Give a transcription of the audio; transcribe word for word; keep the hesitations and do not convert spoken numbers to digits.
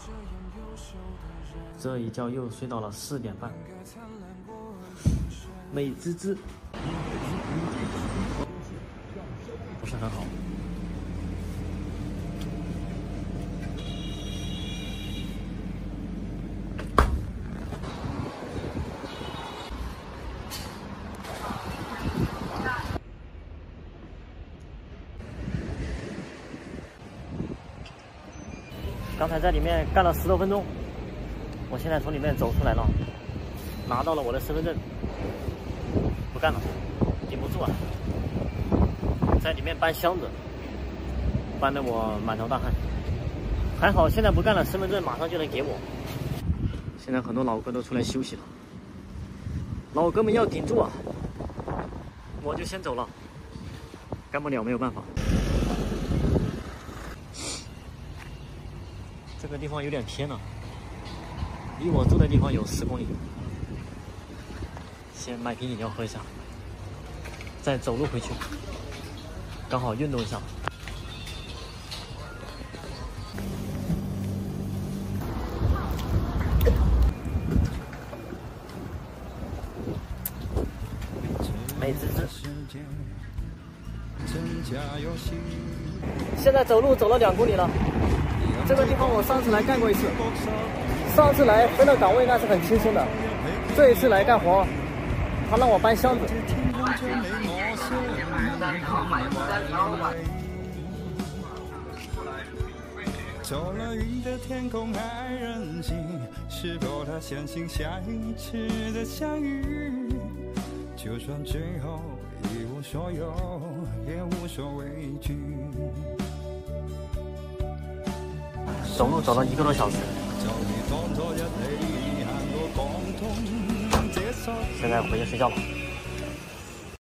这一觉又睡到了四点半，美滋滋，不是很好。刚才在里面干了十多分钟。 我现在从里面走出来了，拿到了我的身份证，不干了，顶不住啊！在里面搬箱子，搬得我满头大汗。还好现在不干了，身份证马上就能给我。现在很多老哥都出来休息了，老哥们要顶住啊！我就先走了，干不了没有办法。这个地方有点偏了。 离我住的地方有十公里，先买瓶饮料喝一下，再走路回去，刚好运动一下。美滋滋。现在走路走了两公里了，这个地方我上次来干过一次。 上次来分到岗位那是很轻松的，这一次来干活，他让我搬箱子。走了云的天空还任性，是否他相信下一次的相遇？就算最后一无所有，也无所畏惧。走路走了一个多小时。 现在回去睡觉了。